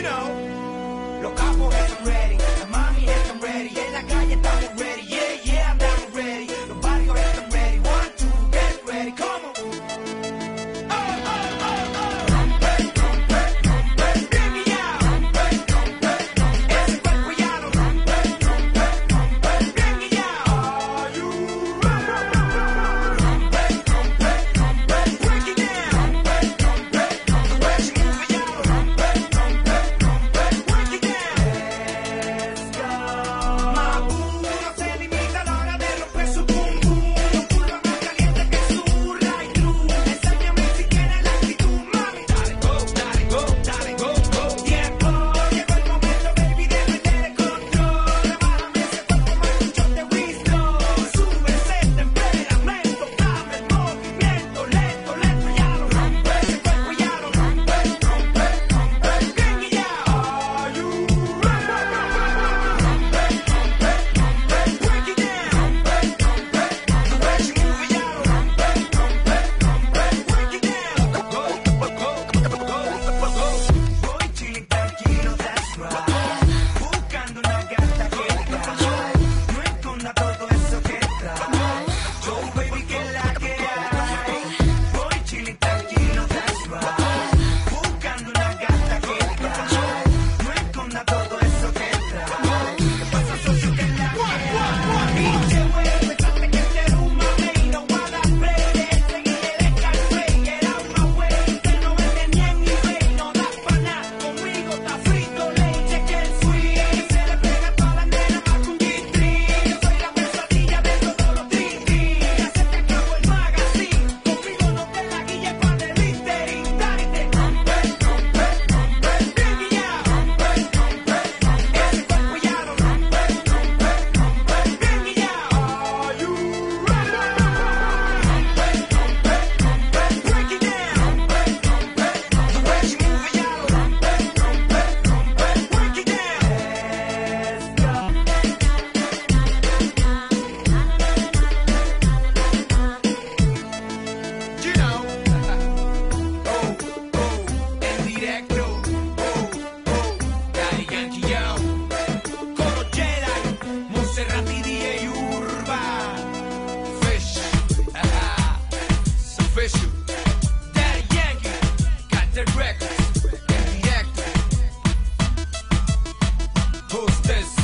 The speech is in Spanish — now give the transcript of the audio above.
You know, los capos están ready, las mami están ready, en la calle estamos ready, yeah, yeah, andamos ready, los barrios están ready, 1, 2, get ready, come on. Records, en directo. Ustedes